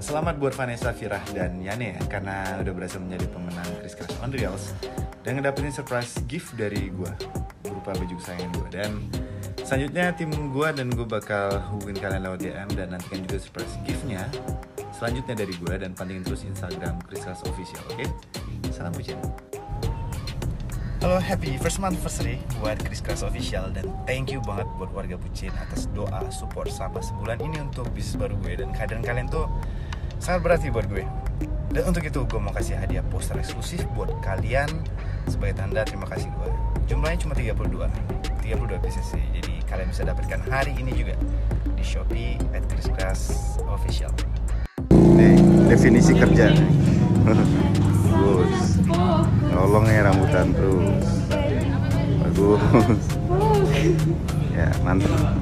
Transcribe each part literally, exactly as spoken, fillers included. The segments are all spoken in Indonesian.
Selamat buat Vanessa, Firah, dan Yane ya, karena udah berhasil menjadi pemenang Chris Crush on Reels dan ngedapetin surprise gift dari gue berupa baju kesayangan gue. Dan selanjutnya tim gue dan gue bakal hubungin kalian lewat D M dan nantikan juga surprise giftnya selanjutnya dari gue, dan pantengin terus Instagram Chris Crush Official, oke? Okay? Salam bucin. Halo, happy first month anniversary buat Chris Crush Official, dan thank you banget buat warga bucin atas doa, support selama sebulan ini untuk bisnis baru gue, dan kehadiran kalian tuh sangat berarti buat gue. Dan untuk itu gue mau kasih hadiah poster eksklusif buat kalian sebagai tanda terima kasih gue. Jumlahnya cuma tiga puluh dua pieces sih, jadi kalian bisa dapatkan hari ini juga di Shopee at Chris Crush Official. Nih, definisi kerja. Bagus. Tolong ya rambutan terus. Bagus. Ya, mantap.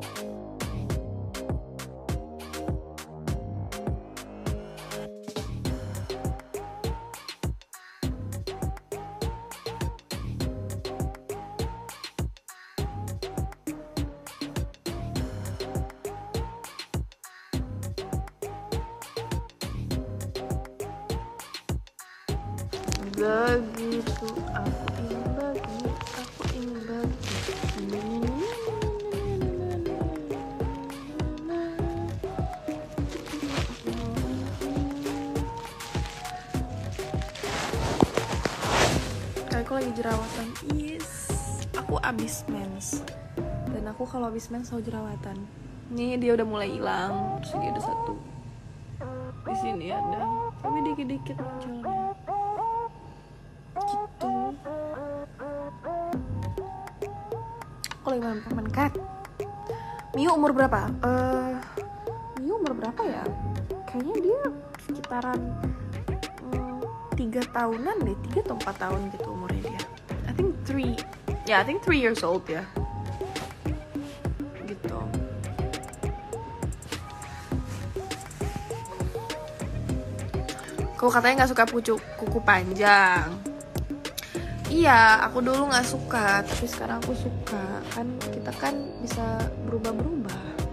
Begitu aku ingin bagi, aku ingin bagi. Kayak aku lagi jerawatan, is aku abis mens, dan aku kalau abis mens selalu jerawatan. Nih dia udah mulai hilang, terus ini ada satu, di sini ada, tapi dikit-dikit munculnya. Gitu. Aku lagi main Pokemon Cat. Miu umur berapa? Eh, uh, Miu umur berapa ya? Kayaknya dia sekitaran tiga um, tahunan deh, tiga atau empat tahun gitu umurnya dia. I think three. Ya, yeah, I think three years old ya. Gitu. Kau katanya nggak suka kuku kuku panjang. Iya, aku dulu nggak suka, tapi sekarang aku suka. Kan kita kan bisa berubah-berubah.